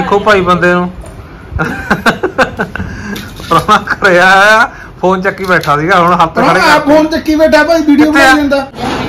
देखो भाई बंदे प्रोना करिया फोन चक्की बैठा सीगा हुण हत्थ खड़े कर फोन चक्की बैठा भाई वीडियो बना दिंदा।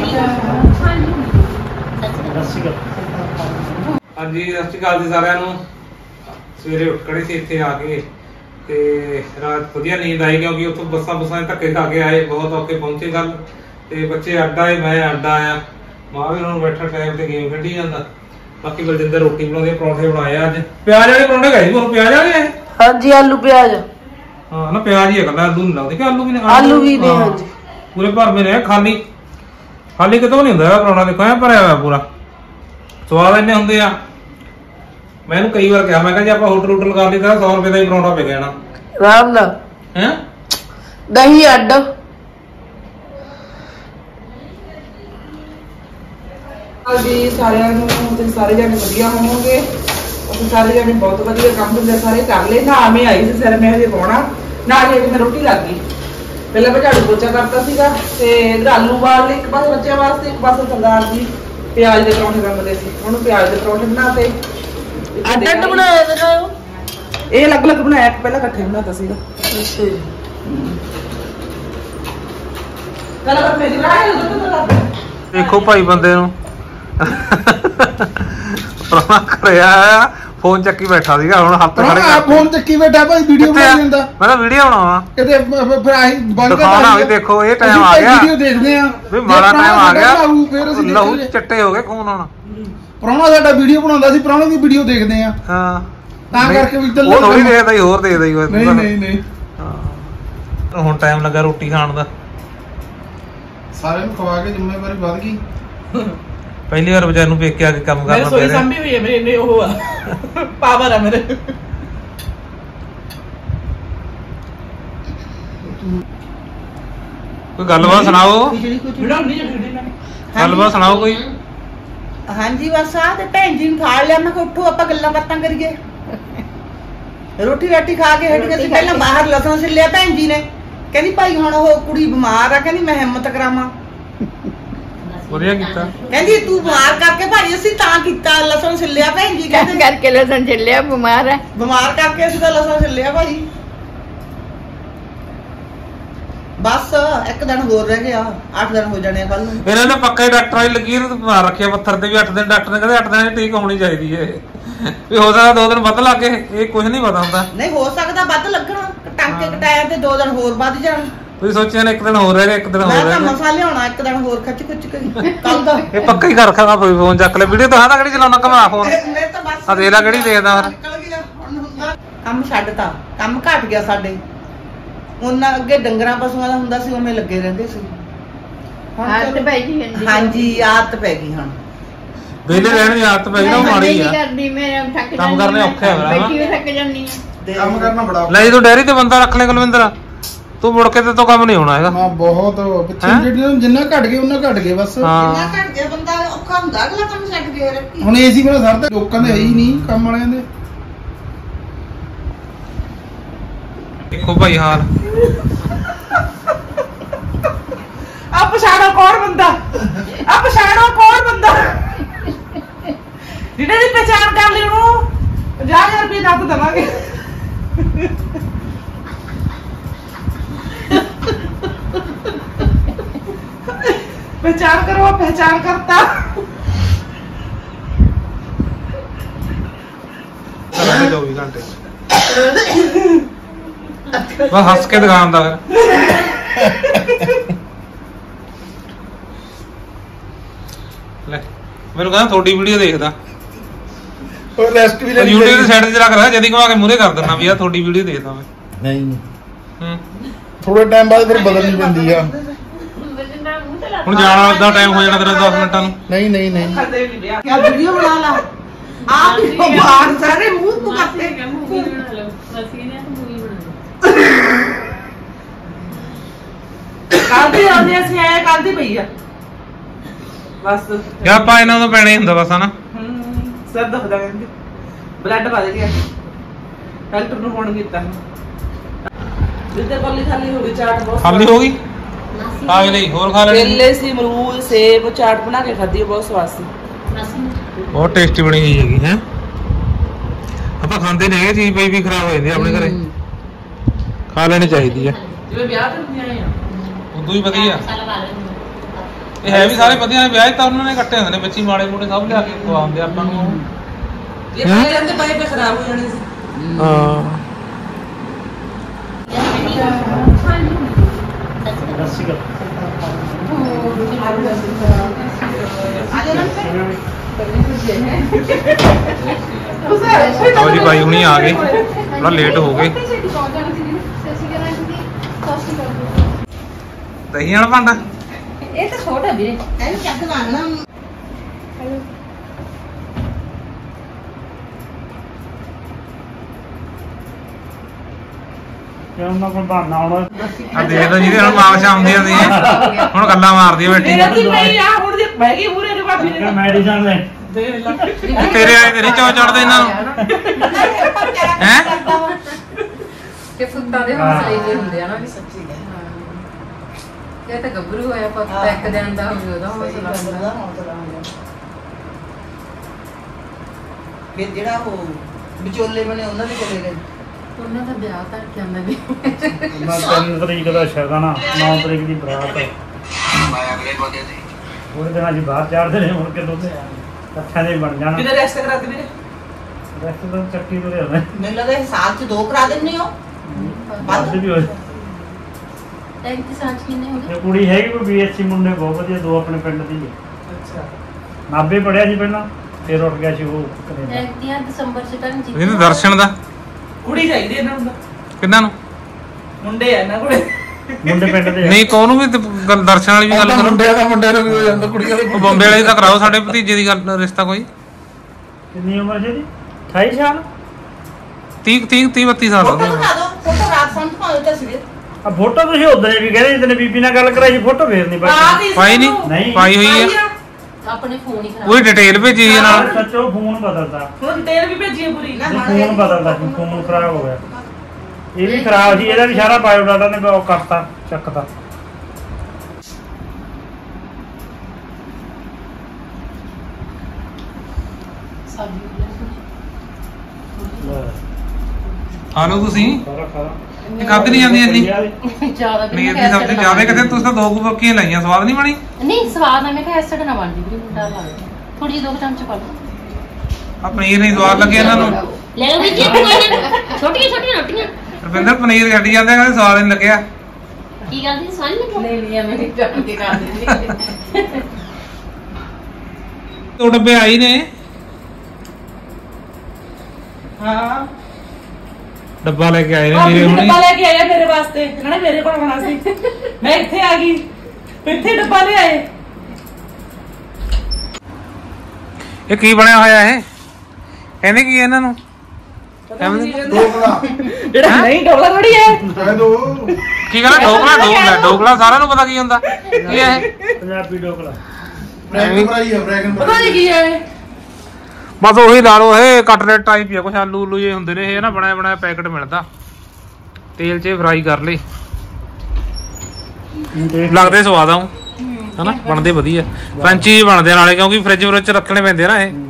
हाँ जी सत श्री अकाल जी सारिਆਂ ਨੂੰ सवेरे उठ खड़े थे इत्थे आके ते रात वधिया नींद आई क्योंकि उत्थों बसां धक्के खा के आए बहुत औखे पहुंचे कल ते बच्चे अड्डा आए मैं अड्डा आया मां भी उन्होंने बैठा टाइम ते गेम खेडी जांदा। बाकी बलजिंदर रोटी बनाउंदी परौंठे बनाए आज प्याज वाले परौंठे खाए तुहानू प्याज वाले है हां जी आलू प्याज हां ना प्याज ही है कल आलू नहीं लगदे कि आलू भी ने हां जी पूरे भर में रहे खाली खाली कितों नहीं हुंदा परौंठा देखो ऐ भरिया होया पूरा स्वाद इन्ने हुंदे आ। मैं कई बार कहा मैं जी आप होटल होटल कर ली 100 रुपए का ही परौंठा पे गया आराम ना हैं दही अड्ड जी सारे जने वधिया होवोगे सारे जने बहुत वधिया काम धंधे सारे कर ले ना मैं आई सी सिर मैं हजे पाउणा ना जे मैं रोटी लग गई पहले मैं झाड़ू पोछा करता सीगा ते इधर आलू उबाल ले एक पासे बच्चों वास्ते एक पासे सरदार जी प्याज दे परौंठे बनदे सी हुण प्याज दे परौंठे बनाते अड्ड बनाया ते ਇਹ ਅਲੱਗ-ਅਲੱਗ ਬਣਾਇਆ ਪਹਿਲਾਂ ਇਕੱਠੇ ਬਣਾਤਾ ਸੀਗਾ अच्छा ਕਲਾ ਕਰ ਮੇਰੀ ਰਾਹ देखो भाई बंदे प्रोना करिया फोन चक्की बैठा सीगा हुण हत्थ खड़े कर फोन चक्की बैठा भाई वीडियो बना दिंदा। मैं वीडियो बनावा किते फिर आही बंद कर दिखाना भी देखो ये टाइम आ गया वीडियो देखदे आ भी माड़ा टाइम आ गया लहू चिट्टे हो गए खून हुण ਪ੍ਰਾਹੁਣਾ ਸਾਡਾ ਵੀਡੀਓ ਬਣਾਉਂਦਾ ਸੀ ਪ੍ਰਾਹੁਣੇ ਦੀ ਵੀਡੀਓ ਦੇਖਦੇ ਆ हां ਤਾਂ ਕਰਕੇ ਵੀ ਉਹ ਥੋੜੀ ਦੇਖਦਾ ਹੀ ਹੋਰ ਦੇਖਦਾ ਹੀ ਨਹੀਂ ਹਾਂ ਹੁਣ ਟਾਈਮ ਲੱਗਾ ਰੋਟੀ ਖਾਣ ਦਾ ਸਾਰਿਆਂ ਨੂੰ ਖਵਾ ਕੇ ਜ਼ਿੰਮੇਵਾਰੀ ਵੱਧ ਗਈ। ਪਹਿਲੀ ਵਾਰ ਵਿਚਾਰ ਨੂੰ ਵੇਖ ਕੇ ਆ ਕੇ ਕੰਮ ਕਰਨਾ ਮੇਰੇ ਸਾਹਮਣੇ ਹੋਈ ਹੈ ਮੇਰੇ ਉਹ ਆ ਪਾਵਰ ਆ ਮੇਰੇ ਕੋਈ ਗੱਲਬਾਤ ਸੁਣਾਓ ਬਣਾਉਣੀ ਹੈ ਗੱਲਬਾਤ ਸੁਣਾਓ ਕੋਈ हाँ जी बस आ ते भैन जी खा लिया मैं उठो आप गल्लां बातां करिए रोटी राटी खा के हट गए पहला बाहर लसन से लिया भैन जी ने कहनी भाई हुण ओह कुड़ी बीमार आ कहनी मैं हिम्मत करावां ਵਧੀਆ ਕੀਤਾ कहंदी तू बीमार करके भाई असीं तां कीता लसन से लिया भैन जी कहंदे करके लसन चलिया बीमार है बीमार करके असीं तां लसन से लिया भाई बस एक दिन होर रह गया 8 दिन हो जाने कल ਇਹਨਾਂ ਨੇ ਪੱਕਾ ਹੀ ਡਾਕਟਰਾਂ ਦੀ ਲਕੀਰ ਮਾਰ ਰੱਖਿਆ ਪੱਥਰ ਤੇ ਵੀ 8 ਦਿਨ ਡਾਕਟਰ ਨੇ ਕਹਿੰਦੇ 8 ਦਿਨ ਠੀਕ ਹੋਣੀ ਚਾਹੀਦੀ ਹੈ ਵੀ ਹੋ ਸਕਦਾ 2 ਦਿਨ ਵੱਧ ਲੱਗੇ ਇਹ ਕੁਝ ਨਹੀਂ ਪਤਾ ਹੁੰਦਾ नहीं हो सकता ਵੱਧ ਲੱਗਣਾ ਟਾਂਕੇ ਕਟਾਇਆ ਤੇ 2 ਦਿਨ ਹੋਰ ਵੱਧ ਜਾਣ ਤੁਸੀਂ ਸੋਚਿਆ ਨੇ 1 ਦਿਨ ਹੋਰ ਰਹਿ ਗਿਆ 1 ਦਿਨ ਹੋਰ ਮੈਂ ਰਹਿ ਤਾਂ ਗਿਆ ਮਸਾ ਲਿਆਉਣਾ 1 ਦਿਨ ਹੋਰ ਖੱਚ ਖੁੱਚ ਕਰੀ ਕੱਲ ਦਾ ਇਹ ਪੱਕਾ ਹੀ ਕਰ ਰੱਖਿਆ ਫੋਨ ਚੱਕ ਲੈ ਵੀਡੀਓ ਤਾਂ ਕਿਹੜੀ ਚਲਾਉਣਾ ਘਮਾ ਫੋਨ ਮੈਂ ਤਾਂ ਬਸ ਆ ਦੇਖ ਲੈ ਕਿਹੜੀ ਦੇਖਦਾ ਫਿਰ ਕੰਮ ਛੱਡਤਾ ਕੰਮ ਘਟ ਗਿਆ ਸਾਡੇ ਉਹਨਾਂ ਅੱਗੇ ਡੰਗਰਾਂ ਪਸ਼ੂਆਂ ਦਾ ਹੁੰਦਾ ਸੀ ਉਵੇਂ ਲੱਗੇ ਰਹਿੰਦੇ ਸੀ आदत पै गई ਹਾਂਜੀ ਆਦਤ ਪੈ ਗਈ ਹੁਣ ਵੇਲੇ ਰਹਿਣ ਦੀ ਆਦਤ ਪੈ ਗਈ ਨਾ ਉਹ ਮਾੜੀ ਆ करदी मैं थक ਕੰਮ ਕਰਨੇ ਔਖੇ ਹੋ ਰਿਹਾ बैठी थक जानी ਕੰਮ ਕਰਨਾ ਬੜਾ ਲੈ ਤੂੰ ਡੈਰੀ ਤੇ ਬੰਦਾ ਰੱਖ ਲੈ ਕੁਲਵਿੰਦਰ ਤੂੰ ਮੁੜ ਕੇ ਤੇ ਤੋਂ ਕੰਮ ਨਹੀਂ ਹੋਣਾ ਹੈਗਾ ਹਾਂ ਬਹੁਤ ਪਿੱਛੇ ਜਿਹੜੀਆਂ ਜਿੰਨਾ ਘਟ ਗਏ ਉਹਨਾਂ ਘਟ ਗਏ ਬਸ ਜਿੰਨਾ ਹਾਂ ਘਟ ਗਿਆ ਬੰਦਾ ਔਖਾ ਹੁੰਦਾ ਅਗਲਾ ਕੰਮ ਛੱਡ ਕੇ ਰੱਖੀ ਹੁਣ ਏਸੀ ਕੋਲ ਸਰਦਾ ਲੋਕਾਂ ਦੇ ਹੈ ਹੀ ਨਹੀਂ ਕੰਮ ਵਾਲਿਆਂ ਦੇ। ਦੇਖੋ ਭਾਈ ਹਾਲ ਆ ਪਛਾਣੋ ਕੌਣ ਬੰਦਾ ਆ ਪਛਾਣੋ ਕੌਣ ਬੰਦਾ ਜਿਹਨੇ ਦੀ ਪਛਾਣ ਕਰ ਲਈ ਉਹਨੂੰ 50000 ਰੁਪਏ ਦੱਸ ਦਵਾਂਗੇ पहचान करो पहचान करता 24 घंटे बस हंस के दिखांदा फिर ले ਮੈਨੂੰ ਕਹਿੰਦਾ ਤੁਹਾਡੀ ਵੀਡੀਓ ਦੇਖਦਾ ਉਹ ਰੈਸਟ ਵੀ ਲੈਣੀ YouTube ਦੀ ਸਾਈਡ ਤੇ ਰੱਖ ਰਿਹਾ ਜਦੀ ਘੁਮਾ ਕੇ ਮੂਹਰੇ ਕਰ ਦਿੰਦਾ ਵੀ ਆ ਤੁਹਾਡੀ ਵੀਡੀਓ ਦੇਖਦਾ ਮੈਂ ਨਹੀਂ ਹੂੰ ਥੋੜੇ ਟਾਈਮ ਬਾਅਦ ਫਿਰ ਬਦਲਣੀ ਪੈਂਦੀ ਆ ਹੁਣ ਜਾਣਾ ਦਾ ਟਾਈਮ ਹੋ ਜਾਣਾ ਤੇਰਾ 10 ਮਿੰਟਾਂ ਨੂੰ ਨਹੀਂ ਨਹੀਂ ਨਹੀਂ क्या वीडियो बना ला आप बाहर सारे मुंह तो करते कालदी आने से आया कालदी भैया बस ਯਾ ਆਪਾਂ ਇਹਨਾਂ ਤੋਂ ਪੈਣਾ ਹੀ ਹੁੰਦਾ ਬਸ ਹਨਾ सर दखदा कहंदी ब्लड वध गया डॉक्टर ਨੂੰ ਫੋਨ ਕੀਤਾ ਜਿੱਦੇ ਕੋਲੀ ਖਾਲੀ ਹੋ ਗਈ ਚਾਟ ਬਹੁਤ ਖਾਲੀ ਹੋ ਗਈ ਖਾ ਲਈ ਹੋਰ ਖਾ ਲੈਣੀ ਕੇਲੇ ਸੀ ਅਮਰੂਦ ਸੇਬ ਚਾਟ ਬਣਾ ਕੇ ਖਾਧੀ ਬਹੁਤ ਸਵਾਦ ਸੀ ਬਹੁਤ ਟੇਸਟੀ ਬਣੀ ਹੋਈ ਹੈਗੀ ਹੈ ਤਾਂ ਖਾਂਦੇ ਨੇ ਇਹ ਚੀਜ਼ ਪਈ ਵੀ ਖਰਾਬ ਹੋ ਜਾਂਦੀ ਆਪਣੇ ਘਰੇ ਖਾ ਲੈਣੀ ਚਾਹੀਦੀ ਆ ਜਿਵੇਂ ਵਿਆਹ ਤੇ ਹੁੰਦੀਆਂ ਆ ਉਦੋਂ ਹੀ ਵਧੀਆ ਇਹ ਹੈ ਵੀ ਸਾਰੇ ਵਧੀਆ ਨੇ ਵਿਆਹ ਤਾਂ ਉਹਨਾਂ ਨੇ ਕੱਟੇ ਹੁੰਦੇ ਨੇ ਬੱਚੀ ਮਾੜੇ ਮੋੜੇ ਸਭ ਲਿਆ ਕੇ ਖਵਾਉਂਦੇ ਆਪਾਂ ਨੂੰ ਇਹ ਖਾਏ ਜਾਂਦੇ ਪਏ ਪਏ ਖਰਾਬ ਹੋ ਜਾਣੇ ਸੀ ਹਾਂ ਲਓ ਜੀ ਭਾਈ ਹੁਣੀ ਆ ਗਏ ਥੋੜਾ ਲੇਟ ਹੋ ਗਏ ਦਹੀਂ ਵਾਲਾ ਭਾਂਡਾ ਇਹ ਤਾਂ ਛੋਟਾ ਵੀਰੇ ਇਹਨੂੰ ਚੱਕ ਲਾਣਾ ਉਹਨਾਂ ਕੋਲ ਬਹਾਨਾ ਆਉਣਾ ਆ ਦੇਖ ਲਓ ਜਿਹਦੇ ਹੁਣ ਮਾਵਸ਼ਾਂ ਆਉਂਦੀਆਂ ਸੀ ਹੁਣ ਗੱਲਾਂ ਮਾਰਦੀਆਂ ਬੈਠੀ ਮੇਰਾ ਕੀ ਨਹੀਂ ਆ ਹੁਣ ਜੇ ਬਹਿ ਗਈ ਪੂਰੇ ਦੇ ਭਾਬੀ ਨੇ ਮੈਡੀਸਨ ਲੈ ਤੇਰੇ ਆਏ ਤੇ ਨਹੀਂ ਚੌ ਚੜਦੇ ਇਹਨਾਂ ਨੂੰ ਹੈ ਕਿ ਫੁੱਟਾਂ ਦੇ ਹੌਸਲੇ ਜੇ ਹੁੰਦੇ ਆ ਨਾ ਵੀ ਸੱਚੀ ਇਹ ਤਾਂ ਗੱਭਰੂ ਹੋਇਆ ਪਤਾ ਇੱਕ ਦਿਨ ਦਾ ਹੋਵੇ ਉਹਦਾ ਹੌਸਲਾ ਹੁੰਦਾ ਫਿਰ ਜਿਹੜਾ ਉਹ ਵਿਚੋਲੇ ਬਣੇ ਉਹਨਾਂ ਦੇ ਕੋਲੇ ਗਏ ਉਹਨਾਂ ਦਾ ਵਿਆਹ ਤਾਂ ਕਹਿੰਦਾ ਵੀ 3 ਤਰੀਕ ਦਾ ਸ਼ਗਨ ਆ 9 ਤਰੀਕ ਦੀ ਬਰਾਤ ਹੈ ਉਹਦੇ ਦਿਨ ਅਸੀਂ ਬਾਹਰ ਚਾੜਦੇ ਨੇ ਮੁੜ ਕੇ ਦੋਨੇ ਇਕੱਠਿਆਂ ਦੇ ਬਣ ਜਾਣਾ ਕਿਤੇ ਰੈਸਟ ਕਰਾ ਦੇ ਵੀਰੇ ਰੈਸਟ ਤਾਂ ਚੱਕੀ ਤੁਰੇ ਹੋਣੇ ਮੈਨੂੰ ਲੱਗਦਾ ਇਹ ਸਾਲ ਚ 2 ਕਰਾ ਦਿੰਨੇ ਹੋ ਵੱਧ ਵੀ ਹੋਏ ਟੈਂਕੀ ਸਾਂਝ ਕਿੰਨੇ ਹੋ ਇਹ ਕੁੜੀ ਹੈਗੀ ਕੋਈ BSc ਮੁੰਡੇ ਬਹੁਤ ਵਧੀਆ ਦੋ ਆਪਣੇ ਪਿੰਡ ਦੀ ਹੈ ਅੱਛਾ ਨਾਭੇ ਪੜਿਆ ਸੀ ਪਹਿਲਾਂ ਫਿਰ ਉੱਠ ਗਿਆ ਸੀ ਉਹ ਕੈਨੇਡਾ ਟੈਂਕੀਆਂ ਦਸੰਬਰ ਚ ਤਾਂ ਜੀ ਇਹਨੂੰ ਦਰਸ਼ਨ ਦਾ ਕੁੜੀ ਚਾਹੀਦੀ ਇਹਨਾਂ ਨੂੰ ਕਿੰਨਾਂ ਨੂੰ ਮੁੰਡੇ ਆ ਇਹਨਾਂ ਕੋਲੇ ਮੁੰਡੇ ਪਿੰਡ ਦੇ ਨਹੀਂ ਕੋਨੂੰ ਵੀ ਤੇ ਦਰਸ਼ਨ ਵਾਲੀ ਵੀ ਗੱਲ ਕਰੋ ਮੁੰਡਿਆਂ ਨੂੰ ਵੀ ਹੋ ਜਾਂਦਾ ਕੁੜੀਆਂ ਦੇ ਉਹ ਬੰਬੇ ਵਾਲੀ ਤਾਂ ਕਰਾਓ ਸਾਡੇ ਭਤੀਜੇ ਦੀ ਗੱਲ ਰਿਸ਼ਤਾ ਕੋਈ ਕਿੰਨੀ ਉਮਰ ਸੀ 28 ਸਾਲ 32 ਸਾਲ ਫੋਟੋ ਹੋ ਦਿਖਾ ਦਿਓ ਫੋਟੋ ਰਾਤ ਸੰਤ ਪਾਉ ਤੇ ਸਵੇਰ ਆ ਫੋਟੋ ਤੁਸੀਂ ਉਧਰ ਵੀ ਕਹਿੰਦੇ ਜਿੱਦਣ ਬੀਬੀ ਨਾਲ ਗੱਲ ਕਰਾਈ ਫੋਟੋ ਫੇਰ ਨਹੀਂ ਪਾਈ ਪਾਈ ਨਹੀਂ ਨਹੀਂ ਪਾਈ ਹੋਈ ਆ ਆਪਣੇ ਫੋਨ ਹੀ ਖਰਾਬ ਪੂਰੀ ਡਿਟੇਲ ਭੇਜੀ ਹੈ ਨਾਲ ਸੱਚੋ ਫੋਨ ਬਦਲਦਾ ਹੁਣ ਤੇਲ ਵੀ ਭੇਜੀਏ ਪੂਰੀ ਫੋਨ ਬਦਲਦਾ ਸੀ ਫੋਨ ਖਰਾਬ ਹੋ ਗਿਆ ਇਹ ਵੀ ਖਰਾਬ ਸੀ ਇਹਦਾ ਵੀ ਸਾਰਾ ਬਾਇਓਡਾਟਾ ਨੇ ਉਹ ਕਰਤਾ ਚੱਕਤਾ ਖਾ ਲਓ ਤੁਸੀਂ ਸਾਰਾ ਖਾਣਾ ਇਹ ਕੱਦ ਨਹੀਂ ਜਾਂਦੀ ਇੰਨੀ ਜ਼ਿਆਦਾ ਵੀ ਪਨੀਰ ਦੀ ਸਬਜ਼ੀ ਜ਼ਿਆਦਾ ਕਿਤੇ ਤੁਸੀਂ ਤਾਂ 2 ਬੱਕੀਆਂ ਲਾਈਆਂ ਸਵਾਦ ਨਹੀਂ ਬਣੀ ਨਹੀਂ ਸਵਾਦ ਨਾਲ ਮੈਂ ਕਿਹਾ ਐਸਿਡ ਨਾ ਬਣਦੀ ਵੀ ਡਰ ਲੱਗਦਾ ਥੋੜੀ ਜਿਹੀ 2 ਚਮਚ ਪਾ ਲਓ ਆ ਪਨੀਰ ਨਹੀਂ ਸਵਾਦ ਲੱਗੇ ਇਹਨਾਂ ਨੂੰ ਲੈ ਲਓ ਵੀ ਜੀ ਛੋਟੀਆਂ ਛੋਟੀਆਂ ਰੋਟੀਆਂ ਰਵਿੰਦਰ ਪਨੀਰ ਛੱਡੀ ਜਾਂਦੇ ਕਹਿੰਦੇ ਸਵਾਦ ਨਹੀਂ ਲੱਗਿਆ ਕੀ ਗੱਲ ਦੀ ਸਵਾਲ ਨਹੀਂ ਲੈ ਲਿਆ ਮੈਂ ਚੱਕ ਕੇ ਖਾ ਦਿੰਦੀ 2 ਡੱਬੇ ਆਈ ਨੇ ਹਾਂ ਡੱਬਾ ਲੈ ਕੇ ਆਏ ਨੇ ਭਾਬੀ ਮੇਰੇ ਨੇ ਹੁਣੇ ਡੱਬਾ ਲੈ ਕੇ ਆਇਆ ਮੇਰੇ ਵਾਸਤੇ ਕਹਿੰਦਾ ਮੇਰੇ ਕੋਲ ਆਉਣਾ ਸੀ ਮੈਂ ਇੱਥੇ ਆ ਗਈ ਇੱਥੇ ਡੱਬਾ ਲੈ ਆਏ ਇਹ ਕੀ ਬਣਿਆ ਹੋਇਆ ਇਹ ਕਹਿੰਦੇ ਕੀ ਇਹਨਾਂ ਨੂੰ ਢੋਕਲਾ ਜਿਹੜਾ ਨਹੀਂ ਡੋਲਾ ਥੋੜੀ ਹੈ ਕਹਿ ਦੋ ਕੀ ਕਹਿੰਦਾ ਢੋਕਲਾ ਸਾਰਿਆਂ ਨੂੰ ਪਤਾ ਕੀ ਹੁੰਦਾ ਕੀ ਹੈ ਇਹ ਪੰਜਾਬੀ ਢੋਕਲਾ ਬ੍ਰੈਕਨ ਫਰਾਈ ਹੈ ਬ੍ਰੈਕਨ ਪਤਾ ਨਹੀਂ ਕੀ ਹੈ ਬਸ ਉਹੀ ਲਾ ਲਓ ਇਹ ਕਟਲੇਟ ਟਾਈਪ ਹੀ ਆ ਕੁਛ ਆਲੂ ਉਲੂ ਜੇ ਹੁੰਦੇ ਨੇ ਇਹ ਨਾ ਬਣਾਇਆ ਬਣਾਇਆ ਪੈਕਟ ਮਿਲਦਾ ਤੇਲ 'ਚ ਫਰਾਈ ਕਰ ਲਏ ਲੱਗਦੇ ਸਵਾਦ ਆਉ ਹਨਾ ਬਣਦੇ ਵਧੀਆ ਫਰੈਂਚੀ ਬਣਦੇ ਨਾਲੇ ਕਿਉਂਕਿ ਫ੍ਰਿਜ ਵਿੱਚ ਰੱਖਣੇ ਪੈਂਦੇ ਨਾ ਇਹ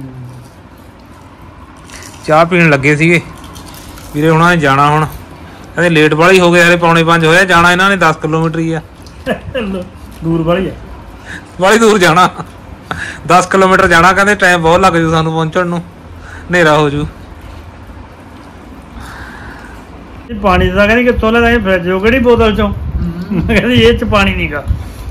ਚਾਹ ਪੀਣ ਲੱਗੇ ਸੀਗੇ ਵੀਰੇ ਉਹਨਾਂ ਨੇ ਜਾਣਾ ਹੁਣ ਕਹਿੰਦੇ ਲੇਟ ਵਾਲੀ ਹੋ ਗਏ ਹਲੇ 4:45 ਹੋਇਆ ਜਾਣਾ ਇਹਨਾਂ ਨੇ 10 ਕਿਲੋਮੀਟਰ ਹੀ ਆ ਦੂਰ ਵਾਲੀ ਆ ਵਾਲੀ ਦੂਰ ਜਾਣਾ 10 ਕਿਲੋਮੀਟਰ ਜਾਣਾ ਕਹਿੰਦੇ ਟਾਈਮ ਬਹੁਤ ਲੱਗ ਜੂ ਸਾਨੂੰ ਪਹੁੰਚਣ ਨੂੰ ਹਨੇਰਾ ਹੋ ਜੂ ਇਹ ਪਾਣੀ ਦਾ ਕਹਿੰਦੀ ਕਿੱਥੋਂ ਲੈ ਆਏ ਫ੍ਰਿਜ ਉਹ ਕਿਹੜੀ ਬੋਤਲ ਚੋਂ ਮੈਂ ਕਹਿੰਦੀ ਇਹ ਚ ਪਾਣੀ ਨਹੀਂਗਾ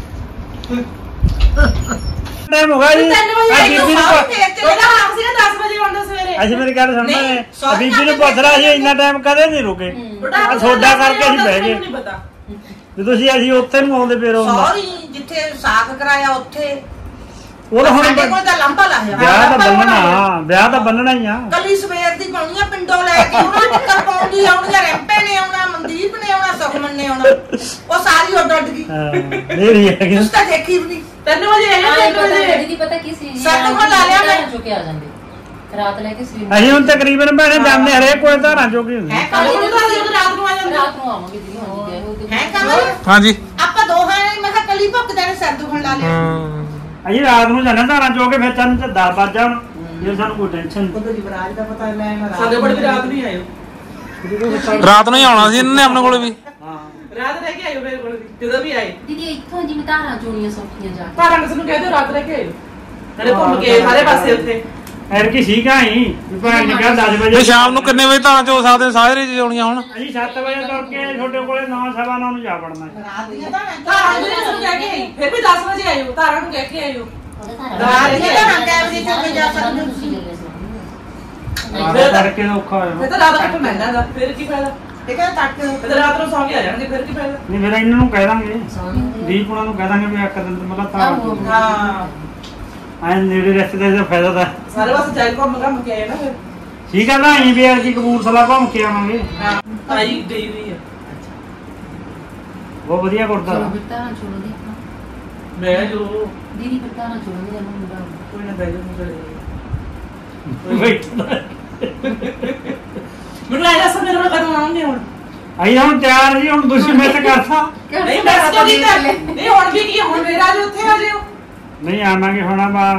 ਟਾਈਮ ਹੋ ਗਿਆ ਜੀ ਆ ਬੀਬੀ ਨੂੰ ਉਹਦਾ ਆਪ ਸੀ 10 ਵਜੇ ਆਉਂਦਾ ਸਵੇਰੇ ਅਸੀਂ ਮੇਰੀ ਗੱਲ ਸੁਣਨਾ ਨੇ ਬੀਬੀ ਨੂੰ ਪੁੱਛ ਰਿਹਾ ਸੀ ਇੰਨਾ ਟਾਈਮ ਕਦੇ ਨਹੀਂ ਰੁਕੇ ਆ ਸੋਡਾ ਕਰਕੇ ਅਸੀਂ ਬਹਿ ਗਏ ਨਹੀਂ ਪਤਾ ਤੇ ਤੁਸੀਂ ਅਸੀਂ ਉੱਥੇ ਨੂੰ ਆਉਂਦੇ ਫੇਰ ਹੁੰਦਾ ਸੌਰੀ ਜਿੱਥੇ ਸਾਗ ਕਰਾਇਆ ਉੱਥੇ ਉਹ ਤਾਂ ਹੁਣ ਸਾਡੇ ਕੋਲ ਤਾਂ ਲੰਬਾ ਲਾਇਆ ਵਿਆਹ ਤਾਂ ਬੰਨਣਾ ਹੀ ਆ ਕੱਲੀ ਸਵੇਰ ਦੀ ਪਾਉਣੀ ਆ ਪਿੰਡੋਂ ਲੈ ਕੇ ਉਹਨਾਂ ਟਿੱਕਰ ਪਾਉਂਦੀ ਆਉਣੀਆਂ ਰੈਂਪੇ ਨੇ ਆਉਣਾ ਮਨਦੀਪ ਨੇ ਆਉਣਾ ਸੁਖਮਨ ਨੇ ਆਉਣਾ ਉਹ ਸਾਰੀ ਉੱਡ ਗਈ ਇਹ ਨਹੀਂ ਹੈਗੀ ਤੁਸੀਂ ਤਾਂ ਦੇਖੀ ਵੀ ਨਹੀਂ 3 ਵਜੇ ਆਇਆ 3 ਵਜੇ ਦੀਦੀ ਪਤਾ ਕੀ ਸੀ ਸਾਡੇ ਕੋਲ ਲਾ ਲਿਆ ਮੈਂ ਚੁੱਕੇ ਆ ਜਾਂਦੇ ਰਾਤ ਲੈ ਕੇ ਸਵੇਰ ਅਸੀਂ ਹੁਣ ਤਕਰੀਬਨ ਭੈਣੇ ਜਾਂਦੇ ਹਰੇਕ ਕੋਈ ਧਾਰਾਂ ਚੋਕੀ ਹੁੰਦੀ ਹੈ ਕੱਲ ਕਮਲ ਨੂੰ ਤਾਂ ਰਾਤ ਨੂੰ ਆ ਜਾਂਦੇ ਰਾਤ ਨੂੰ ਆਵਾਂਗੇ ਦੀਦੀ ਹਾਂਜੀ ਹੈ ਕਮਲ ਹਾਂਜੀ ਆਪਾਂ ਦੋਹਾਂ ਨੇ ਮੈਂ ਕਿਹਾ ਕੱਲੀ ਭੁੱਕ ਦੇਣੇ ਸਿਰ ਦੁਖਣ ਲਾ ਲਿਆ ਅਸੀਂ ਰਾਤ ਨੂੰ ਜਾਂਦੇ ਧਾਰਾਂ ਚੋ ਕੇ ਫਿਰ 10 ਵੱਜ ਜਾਣ ਇਹ ਸਾਨੂੰ ਕੋਈ ਟੈਨਸ਼ਨ ਨਹੀਂ। ਉਦੋਂ ਯੁਵਰਾਜ ਦਾ ਪਤਾ ਲੈਣ ਸਾਡੇ ਕੋਲ ਵੀ ਰਾਤ ਨਹੀਂ ਆਇਓ ਰਾਤ ਨੂੰ ਹੀ ਆਉਣਾ ਸੀ ਇਹਨਾਂ ਨੇ ਆਪਣੇ ਕੋਲ ਵੀ। ਹਾਂ ਰਾਤ ਰਹਿ ਕੇ ਆਇਓ ਮੇਰੇ ਕੋਲ ਵੀ ਜਦੋਂ ਵੀ ਆਏ ਦੀਦੀ ਇੱਥੋਂ ਜਿਵੇਂ ਧਾਰਾਂ ਚੋਣੀਆਂ ਸੌਖੀਆਂ ਜਾ ਕੇ ਤਾਰਾਂ ਕਿਸ ਨੂੰ ਕਹਿ ਦਿਓ ਰਾਤ ਰਹਿ ਕੇ ਆਇਓ ਨਾਲੇ ਘੁੰਮ ਕੇ ਸਾਰੇ ਪਾਸੇ ਉੱਥੇ ਐਰ ਕੀ ਸੀਗਾ ਹੀ ਭੈਣ ਨੇ ਕਿਹਾ 10 ਵਜੇ ਤੇ ਸ਼ਾਮ ਨੂੰ ਕਿੰਨੇ ਵਜੇ ਧਾਰਾਂ ਚੋ ਸਕਦੇ ਸਾਰੇ ਚ ਆਉਣੀਆਂ ਹੁਣ? ਅਸੀਂ 7 ਵਜੇ ਤੁਰ ਕੇ ਤੁਹਾਡੇ ਕੋਲੇ 9:15 ਨੂੰ ਜਾ ਵੜਨਾ ਰਾਤ ਦੀਆਂ ਤਾਂ ਤਾਰਾਂ ਨੂੰ ਕਹਿ ਕੇ ਆਈ ਫਿਰ ਵੀ 10 ਵਜੇ ਆਇਓ ਤਾਰਾਂ ਨੂੰ ਕਹਿ ਕੇ ਆਇਓ ਰਾਤ ਦੀਆਂ ਤਾਂ ਕੈਮਰੇ ਚੋਂ ਵੀ ਜਾ ਸਕਦੇ ਰਾਤ ਕਰਕੇ ਤਾਂ ਔਖਾ ਹੋਇਆ ਫਿਰ ਤਾਂ ਰਾਤ ਤੱਕ ਮਿਲਣਾ ਦਾ ਫਿਰ ਕੀ ਫਾਇਦਾ ਠੀਕ ਹੈ ਤੱਕ ਫਿਰ ਰਾਤ ਨੂੰ ਸੌਂ ਕੇ ਆ ਜਾਣਗੇ ਫਿਰ ਕੀ ਫਾਇਦਾ ਨਹੀਂ ਫਿਰ ਇਹਨਾਂ ਨੂੰ ਕਹਿ ਦਾਂਗੇ ਦੀਪ ਉਹਨਾਂ ਨੂੰ ਕਹਿ ਦਾਂਗੇ ਵੀ ਇੱਕ ਦਿਨ ਤੇ ਮਤਲਬ ਤਾਂ ਹਾਂ ਐ ਨੇੜੇ ਰਸਤੇ ਦਾ ਫਾਇਦਾ ਤਾਂ ਸਾਰੇ ਪਾਸੇ ਜਾਈ ਘੁੰਮ ਕੇ ਆਏ ਨਾ ਫਿਰ ਠੀਕ ਆ ਨਾ ਅਸੀਂ ਵੀ ਅੱਜ ਕਪੂਰਥਲਾ ਘੁੰਮ ਕੇ ਆਵਾਂਗੇ ਹਾਂ ਆਈ ਗਈ ਵੀ ਆ ਬਹੁਤ ਵਧੀਆ ਗੁਰਦੁਆਰਾ ਚਲੋ ਫਿਰ ਧਾਰਾਂ ਚੋਣੋ ਦੀ ਮੈਂ ਜੋ ਦੀਦੀ ਫਿਰ ਧਾਰਾਂ ਚੋਣੋ ਦੀ ਇਹਨਾਂ ਮੁੰਡਾ ਕੋਈ ਨਾ ਬੈਠ ਜਾ ਮੈਨੂੰ ਆਇਆ ਸਭ ਮੇਰੇ ਕੋਲ ਕਦੋਂ ਆਉਂਗੇ ਹੁਣ ਅਸੀਂ ਹੁਣ ਤਿਆਰ ਜੀ ਹੁਣ ਤੁਸੀਂ ਮਿਸ ਕਰਤਾ ਨਹੀਂ ਬਸ ਕਿਉਂ ਨਹੀਂ ਕਰ ਨਹੀਂ ਹੁਣ ਵੀ ਕੀ ਹੁਣ ਮੇਰਾ ਜੋ ਉੱਥੇ ਆ ਜਿਓ ਨਹੀਂ ਆਵਾਂਗੇ ਹੁਣ ਆ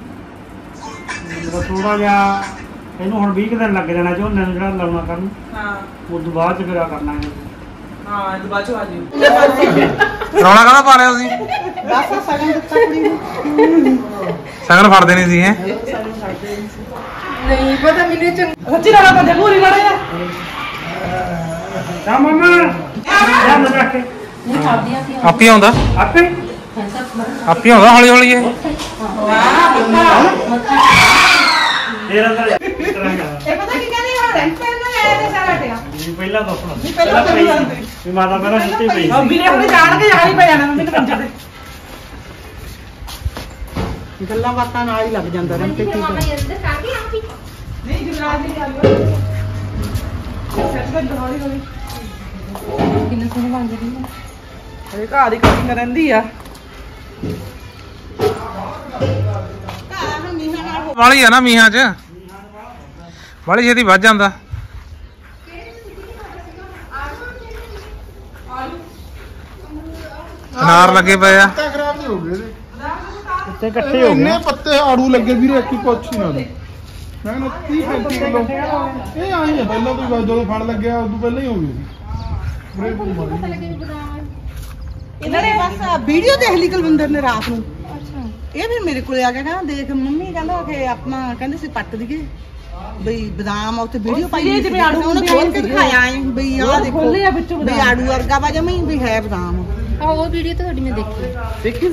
ਥੋੜਾ ਜਿਹਾ ਇਹਨੂੰ ਹੁਣ 20 ਦਿਨ ਲੱਗ ਜਾਣਾ ਝੋਨੇ ਨੂੰ ਜਿਹੜਾ ਲਾਉਣਾ ਕਰਨ ਹਾਂ ਉਸ ਤੋਂ ਬਾਅਦ ਚ ਫਿਰ ਆ ਕਰਨਾ ਹੈ ਹਾਂ ਇਹ ਬਾਅਦ ਚ ਆ ਜਿਓ ਰੌਲਾ ਕਾਹਦਾ ਪਾ ਰਹੇ ਤੁਸੀਂ? ਬਸ ਸਗਨ ਦਿੱਤਾ ਕੁੜੀ ਨੂੰ ਸਗਨ ਫੜਦੇ ਨਹੀਂ ਸੀ ਹੈ? ਨਹੀਂ ਪਤਾ ਮੈਨੂੰ ਸੱਚੀ ਰੌਲਾ ਪਾਉਂਦੇ ਪੂਰੀ ਲੜਿਆ ਤਾਂ ਮਮਾ ਜਾ ਮਜ਼ਾ ਕੇ ਨਹੀਂ ਖਾਦੀਆਂ ਸੀ ਆਪੀ ਆਉਂਦਾ ਆਪੇ ਆਪੀ ਆਉਂਦਾ ਹੌਲੀ ਹੌਲੀ ਇਹ। ਫੇਰ ਅੰਦਰ ਕਰਾਂਗਾ ਇਹ ਪਤਾ ਕੀ ਕਹਿੰਦੀ ਹੁਣ ਰੈਂਟ ਪੈਣ ਨਾਲ ਆਇਆ ਤੇ ਸਾਰਾ ਟਿਆ ਪਹਿਲਾਂ ਦੱਸਣਾ ਪਹਿਲਾਂ ਪਈ ਸੀ। ਵੀ ਮਾਤਾ ਪਹਿਲਾਂ ਸੁੱਤੀ ਪਈ ਸੀ। ਮੰਮੀ ਨੇ ਹੁਣ ਜਾਣ ਕੇ ਜਾਣੀ ਪੈ ਜਾਣਾ ਮੰਮੀ ਨੇ ਮੰਜੇ ਤੇ ਗੱਲਾਂ ਬਾਤਾਂ ਨਾਲ ਹੀ ਲੱਗ ਜਾਂਦਾ ਰੈਂਟ ਤੇ ਨਹੀਂ ਜੁਗਰਾਜ ਨਹੀਂ ਆਇਓ ਸੱਚ ਬੰਦ ਹੌਲੀ ਹੌਲੀ ਕਿੰਨਾ ਸੋਹਣਾ ਬਣ ਜਾਂਦੀ ਹੈ ਅਰੇ ਘਰ ਦੀ ਕਟਿੰਗ ਰਹਿੰਦੀ ਆ ਵਾਲੀ ਆ ਨਾ ਮੀਹਾਂ ਚ ਵਾਲੀ ਛੇਤੀ ਵੱਜ ਜਾਂਦਾ। ਅਨਾਰ ਲੱਗੇ ਪਏ ਆ। ਪੱਤੇ ਖਰਾਬ ਨਹੀਂ ਹੋ ਗਏ ਇਹਦੇ ਉੱਤੇ ਇਕੱਠੇ ਹੋ ਇੰਨੇ ਗਏ ਪੱਤੇ ਆੜੂ ਲੱਗੇ ਵੀਰੇ ਕੀ ਪੁੱਛ ਹੀ ਨਾ ਦੇ ਮੈਂ ਨਾ 30 35 ਕਿਲੋ ਇਹ ਆਈ ਹੈ ਪਹਿਲਾਂ ਤੋਂ ਹੀ ਜਦੋਂ ਫੜ ਲੱਗਿਆ ਉਦੋਂ ਪਹਿਲਾਂ ਹੀ ਹੋ ਗਈ ਸੀ ਇਹਨਾਂ ਨੇ ਬਸ ਵੀਡੀਓ ਦੇਖ ਲਈ ਕੁਲਵਿੰਦਰ ਨੇ ਰਾਤ ਨੂੰ ਇਹ ਵੀ ਮੇਰੇ ਕੋਲੇ ਆ ਕੇ ਕਹਿੰਦਾ ਦੇਖ ਮੰਮੀ ਕਹਿੰਦਾ ਕਿ ਆਪਣਾ ਕਹਿੰਦੇ ਸੀ ਪੱਟ ਦਈਏ ਬਈ ਬਦਾਮ ਉੱਥੇ ਵੀਡੀਓ ਪਾਈ ਹੋਈ ਜਿਵੇਂ ਆੜੂ ਉਹਨੇ ਖੋਲ ਕੇ ਦਿਖਾਇਆ ਐ ਬਈ ਆਹ ਦੇਖੋ ਖੋਲੇ ਆ ਵਿੱਚੋਂ ਬਈ ਆੜੂ ਵਰਗਾ ਵਾ ਜਮੀ ਵੀ ਹੈ ਬਦਾਮ ਆ ਉਹ ਵੀਡੀਓ ਤਾਂ ਤੁਹਾਡੀ ਮੈਂ ਦੇਖੀ ਦੇਖੀ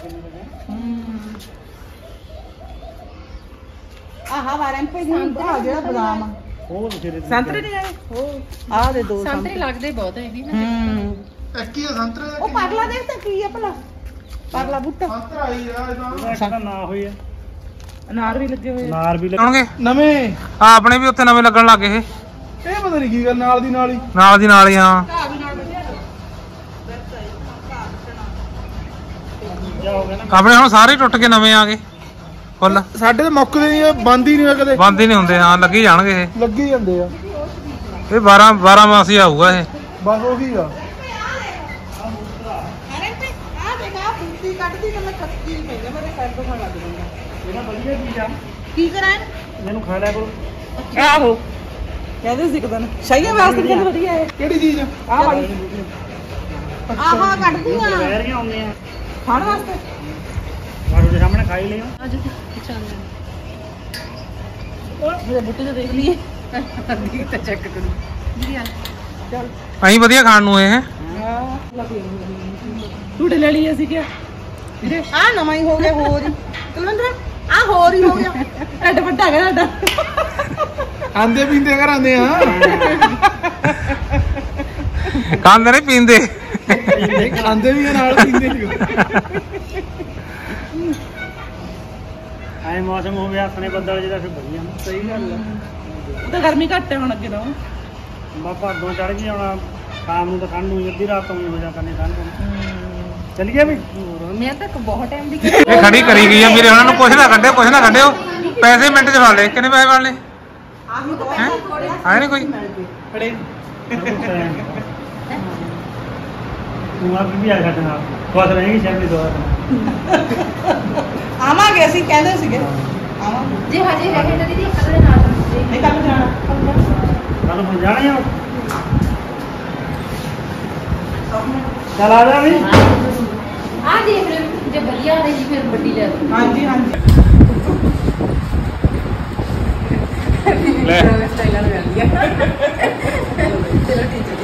ਆਹ ਵਾਰਨ ਪੇ ਜਿਹੜਾ ਬਦਾਮ ਆ ਉਹ ਜਿਹੜੇ ਸੰਤਰੇ ਨਹੀਂ ਆਏ ਆਹ ਦੇ ਦੋ ਸੰਤਰੇ ਲੱਗਦੇ ਬਹੁਤ ਹੈ ਵੀ ਇੱਕ ਹੀ ਆ ਸੰਤਰੇ ਉਹ ਪਰਲਾ ਦੇਖ ਤਾਂ ਕੀ ਆ ਭਲਾ ਪਰਲਾ ਬੂਟਾ ਸੰਤਰਾ ਆਈ ਆ ਇਹਦਾ ਇੱਕ ਤਾਂ ਨਾ ਹੋਈ ਆ ਅਨਾਰ ਵੀ ਲੱਗੇ ਹੋਏ ਨਾਰ ਵੀ ਲੱਗ ਆਉਣਗੇ ਨਵੇਂ ਆ ਆਪਣੇ ਵੀ ਉੱਥੇ ਨਵੇਂ ਲੱਗਣ ਲੱਗੇ ਇਹ ਇਹ ਪਤਾ ਨਹੀਂ ਕੀ ਗੱਲ ਨਾਲ ਦੀ ਨਾਲ ਹੀ ਨਾਲ ਦੀ ਨਾਲ ਹੀ। ਹਾਂ ਹੋ ਗਿਆ ਨਾ ਆਪਣੇ ਹੁਣ ਸਾਰੇ ਟੁੱਟ ਕੇ ਨਵੇਂ ਆ ਗਏ ਫੁੱਲ। ਸਾਡੇ ਤਾਂ ਮੁੱਕਦੇ ਨਹੀਂ ਇਹ ਬੰਦ ਹੀ ਨਹੀਂ ਹੋਏ ਕਦੇ ਬੰਦ ਹੀ ਨਹੀਂ ਹੁੰਦੇ। ਹਾਂ ਲੱਗੀ ਜਾਣਗੇ ਇਹ। ਲੱਗੇ ਹੀ ਜਾਂਦੇ ਆ ਇਹ 12 ਮਾਸੀ ਆਊਗਾ ਇਹ। ਬਸ ਉਹੀ ਆ ਅਰੇ ਤੇ ਆ ਦੇਖ ਆ ਬੂਟੀ ਕੱਢਦੀ ਤਾਂ ਮੈਂ ਕੱਚੀ ਨਹੀਂ ਪੈਂਦਾ ਮੇਰੇ ਪੈਰ ਤੋਂ ਖਾਣ ਲੱਗ ਜਾਂਦਾ ਇਹਨਾਂ ਵਧੀਆ ਚੀਜ਼ ਆ ਕੀ ਕਰਾਂ ਮੈਨੂੰ ਖਾ ਲਿਆ ਕਰੋ ਆਹੋ ਕਹਿੰਦੇ ਸੀ ਕਿਦਾਂ ਸ਼ਾਹੀਆਂ ਵਾਸਤੇ ਕਹਿੰਦੇ ਵਧੀਆ ਹੈ ਕਿਹੜੀ ਚੀਜ਼ ਆਹ ਵਾਲੀ ਆਹਾ ਕੱਢਦੀ ਆ ਬੈਰੀਆਂ ਆਉਂਦੀਆਂ ਖਾਣ ਵਾਸਤੇ ਮਾਰੂ ਦੇ ਸਾਹਮਣੇ ਖਾਈ ਲਿਓ ਅੱਜ ਚੱਲ ਮੇਰੇ ਬੁੱਟੇ ਤੇ ਦੇਖ ਲਈਏ ਅੱਧੀ ਤਾਂ ਚੈੱਕ ਕਰੋ ਜੀ ਆ ਚੱਲ ਅਸੀਂ ਵਧੀਆ ਖਾਣ ਨੂੰ ਇਹ। ਟੂਟੇ ਲੈ ਲਈ ਅਸੀਂ ਕਿਹਾ ਆ ਨਵਾਂ ਹੀ ਹੋ ਗਿਆ ਹੋਰ ਹੀ ਕੁਲਵਿੰਦਰ ਆ ਹੋਰ ਹੀ ਹੋ ਗਿਆ ਐਡਾ ਵੱਡਾ ਹੈਗਾ ਤੁਹਾਡਾ ਆਂਦੇ ਪੀਂਦੇ ਘਰਾਂਦੇ ਆ ਖਾਂਦੇ ਨਹੀਂ ਪੀਂਦੇ। ਖਾਂਦੇ ਵੀ ਆ ਨਾਲ ਪੀਂਦੇ ਵੀ ਆ। ਐ ਮੌਸਮ ਹੋ ਗਿਆ ਆਪਣੇ ਬੱਦਲ ਜਿਹਦਾ ਫਿਰ ਵਧੀਆ ਨਾ ਸਹੀ ਗੱਲ ਆ ਉਹ ਤਾਂ ਗਰਮੀ ਘੱਟ ਹੈ ਹੁਣ ਅੱਗੇ ਨਾਲੋਂ ਬਾਪਾ ਅੱਗੋਂ ਚੜ ਗਈ ਹੁਣ ਸ਼ਾਮ ਨੂੰ ਤਾਂ ਠੰਡ ਨੂੰ ਅੱਧੀ ਰਾਤ ਤੋਂ ਹੀ ਹੋ ਜਾਂਦਾ ਨੇ ਠੰਡ ਚੱਲ ਗਿਆ ਵੀ ਮੈਂ ਤਾਂ ਬਹੁਤ ਟਾਈਮ ਦੀ ਇਹ ਖੜੀ ਕਰੀ ਗਈ ਆ ਵੀਰੇ। ਉਹਨਾਂ ਨੂੰ ਕੁਛ ਨਾ ਕੱਢਿਓ ਪੈਸੇ ਮਿੰਟ ਚ ਫੜ ਲਏ। ਕਿੰਨੇ ਪੈਸੇ ਫੜ ਲਏ? ਆਏ ਨਹੀਂ ਕੋਈ? ਫੜੇ ਤੂੰ ਆ ਵੀ ਆ ਸਾਡੇ ਨਾਲ ਖੁਸ਼ ਰਹੇਗੀ ਸ਼ਾਮੀ ਦੁਆ ਆਵਾਂਗੇ ਅਸੀਂ ਕਹਿੰਦੇ ਸੀਗੇ ਜੇ ਹਜੇ ਰਹੇ ਤਾਂ ਦੀਦੀ ਇੱਕ ਦੇ ਨਾਲ ਨਹੀਂ ਕੱਲ ਜਾਣਾ ਕੱਲ ਹੋ ਜਾਣੇ ਆ ਚਲ ਆ ਜਾ ਵੀ ਆ ਦੇਖ ਲੈ ਜੇ ਵਧੀਆ ਰਹੀ ਫਿਰ ਵੱਡੀ ਲੈ ਲਓ ਹਾਂਜੀ ਹਾਂਜੀ ਲੈ। ਸਟਾਈਲਾਂ ਮਿਲ ਗਿਆ ਚਲੋ ਠੀਕ ਹੈ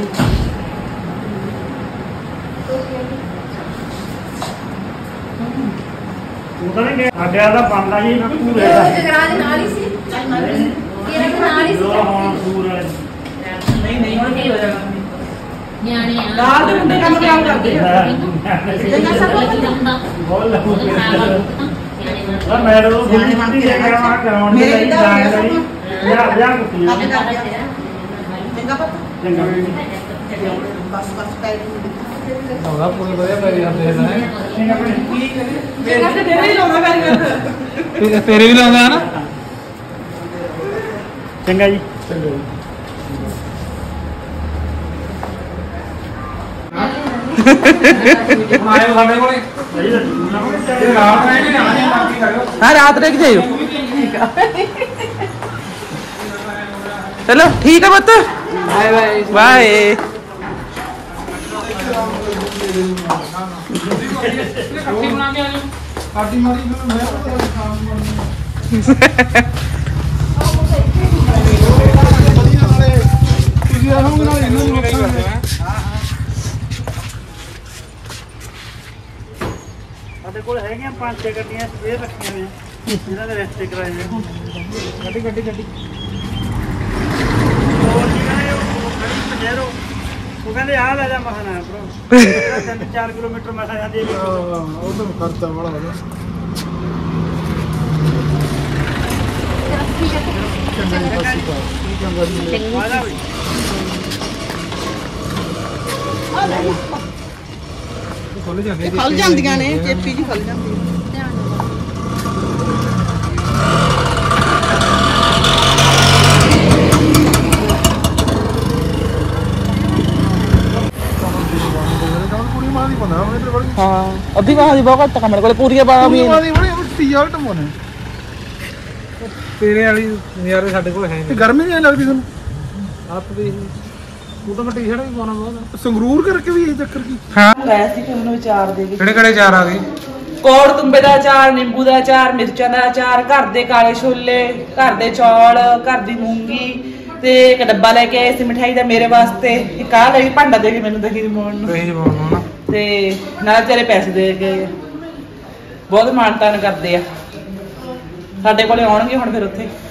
ਤੂੰ ਤਾਂ ਨਹੀਂ ਅੱਡਿਆ ਦਾ ਬਣਦਾ ਜੀ ਪੂਰੇ ਦਾ ਜਗਰਾ ਦੇ ਨਾਲ ਹੀ ਸੀ ਤੇਰਾ ਵੀ ਨਾਲ ਹੀ ਸੀ ਹੁਣ ਸੂਰ ਵਾਲੇ ਨਹੀਂ ਨਹੀਂ ਹੁਣ ਕੀ ਹੋ ਜਾਣਾ ਨਿਆਣੇ ਆ ਨਾਲ ਦੇ ਮੁੰਡੇ ਕੰਮ ਕਿਆ ਕਰਦੇ ਆ ਜਿੰਨਾ ਸਭ ਕੁਝ ਹੁੰਦਾ ਬਹੁਤ ਲੱਗੂ ਆ ਮੈਂ ਉਹ ਗੁੱਲੀ ਮੰਦੀ ਦੇ ਕਰਾਉਣ ਦੇ ਲਈ ਜਾਣਕਾਰੀ ਵਿਆਹ ਕੁੱਤੀ ਚੰਗਾ ਪਤਾ ਚੰਗਾ ਬਸ ਬਸ ਟਾਈਮ ਉਹਦਾ ਪੂਰੇ ਵਧੀਆ ਪੈ ਜਾਂਦੇ ਨੇ ਚੰਗਾ ਭੈਣੇ ਮੇਰਾ ਤੇ ਤੇਰਾ ਹੀ ਲਾਉਣਾ ਗੱਲ ਤੇਰੇ ਵੀ ਲਾਉਂਦਾ ਹੈ ਨਾ ਚੰਗਾ ਜੀ ਆਏ ਸਾਡੇ ਕੋਲੇ ਸਹੀ ਦੱਸੂ ਇਹ ਰਾਤ ਰਹਿ ਕੇ ਆਣੇ ਬਾਕੀ ਕਰਿਓ ਹਾਂ ਰਾਤ ਰਹਿ ਕੇ ਜਾਇਓ ਚਲੋ ਠੀਕ ਹੈ ਪੁੱਤ ਬਾਏ ਬਾਏ ਬਾਏ ਇਕੱਠੀ ਬਣਾ ਕੇ ਆ ਜਾਓ ਸਾਡੀ ਮਾਰੀ ਫਿਰ ਮੈਂ ਪਤਾ ਖਾਣ ਨੂੰ ਵਧੀਆ ਨਾਲੇ ਤੁਸੀਂ ਆਹੋਗੇ ਨਾਲ ਇਹਨਾਂ ਨੂੰ ਰੱਖਾਂਗੇ ਸਾਡੇ ਕੋਲ ਹੈਗੀਆਂ 5-6 ਗੱਡੀਆਂ ਸਪੇਅਰ ਰੱਖੀਆਂ ਹੋਈਆਂ ਇਹਨਾਂ ਦੇ ਰੈਸਟੇ ਕਰਾਏ ਨੇ ਗੱਡੀ ਗੱਡੀ ਗੱਡੀ ਹੋਰ ਕੀ ਕਹਿੰਦੇ ਉਹ ਖੜੀ ਪਜੇਰੋ ਉਹ ਕਹਿੰਦੇ ਆ ਲੈ ਜਾ ਮਹਾਨਾ ਬ్రో 3-4 ਕਿਲੋਮੀਟਰ ਮਸਾ ਜਾਂਦੀ ਹੈ ਉਹ ਤਾਂ ਖਰਚਾ ਬੜਾ ਹੋਗਾ ਚੰਗਾ ਜੀ ਬਸ ਚੰਗਾ ਜੀ ਆ ਜਾ ਬਈ ਖੁੱਲ ਜਾਂਦੇ ਖਲ ਜਾਂਦੀਆਂ ਨੇ ਚੇਪੀ ਜੀ ਖਲ ਜਾਂਦੀ ਪੂਰੀ ਮਾਂ ਦੀ ਬਣਾ ਉਹਨੇ ਤੇ ਬੜੀ ਹਾਂ ਅੱਧੀ ਬਾਹ ਦੀ ਬਹੁਤ ਘੱਟ ਕੰਮ ਕੋਲੇ ਪੂਰੀਆਂ ਬਾਹਾਂ ਵੀ ਪੂਰੀ ਮਾਂ ਦੀ ਬੜੀ ਟੀ-ਸ਼ਰਟ ਮੋਨੇ ਤੇਰੇ ਵਾਲੀ ਨਜ਼ਾਰੇ ਸਾਡੇ ਕੋਲ ਹੈ ਤੇ ਨਹੀਂ ਗਰਮੀ ਨਹੀਂ ਲੱਗਦੀ ਤੁਹਾਨੂੰ ਆਪ ਦੀ ਤੂੰ ਤਾਂ ਮੈਂ ਟੀ-ਸ਼ਰਟ ਵੀ ਪਾਉਣਾ ਬਹੁਤ ਸੰਗਰੂਰ ਕਰਕੇ ਵੀ ਇਹ ਚੱਕਰ ਕੀ ਹਾਂ ਲੈ ਸੀ ਕਿ ਮੈਨੂੰ ਵਿਚਾਰ ਦੇ ਕਿਹੜੇ ਕਿਹੜੇ ਚਾਰ ਆ ਗਏ ਕੋੜ ਤੁੰਬੇ ਦਾ ਅਚਾਰ ਨਿੰਬੂ ਦਾ ਅਚਾਰ ਮਿਰਚਾਂ ਦਾ ਅਚਾਰ ਘਰ ਦੇ ਕਾਲੇ ਛੋਲੇ ਘਰ ਦੇ ਚੌਲ ਘਰ ਦੀ ਮੂੰਗੀ ਤੇ ਇੱਕ ਡੱਬਾ ਲੈ ਕੇ ਆਏ ਸੀ ਮਠਾਈ ਦਾ ਮੇਰੇ ਵਾਸਤੇ ਇੱਕ ਆਹ ਲਈ ਭਾਂਡਾ ਦੇ ਕੇ ਮੈਨੂੰ ਦਹੀਂ ਜਮਾਉਣ ਨੂੰ ਤੁਸੀਂ ਜਵਾਬ ਨਾ ਤੇ ਨਾਲ ਤੇਰੇ ਪੈਸੇ ਦੇ ਗਏ ਆ। ਬਹੁਤ ਮਾਣ ਤਾਣ ਕਰਦੇ ਆ ਸਾਡੇ ਕੋਲੇ ਆਉਣਗੇ ਹੁਣ ਫਿਰ ਉੱਥੇ